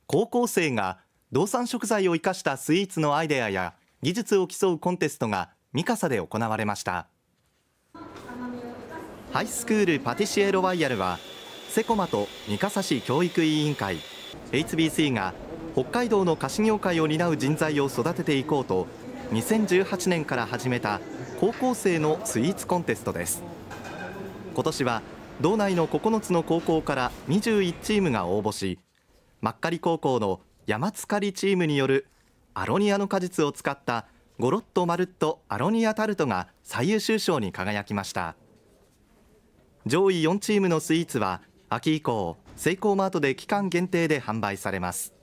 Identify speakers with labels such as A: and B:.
A: 高校生が道産食材を生かしたスイーツのアイデアや技術を競うコンテストが三笠で行われました。ハイスクールパティシエロワイヤルはセコマと三笠市教育委員会 HBC が北海道の菓子業界を担う人材を育てていこうと2018年から始めた高校生のスイーツコンテストです。今年は道内の9つの高校から21チームが応募し、真狩高校の山津狩りチームによるアロニアの果実を使ったゴロッとまるっとアロニアタルトが最優秀賞に輝きました。上位4チームのスイーツは秋以降セイコーマートで期間限定で販売されます。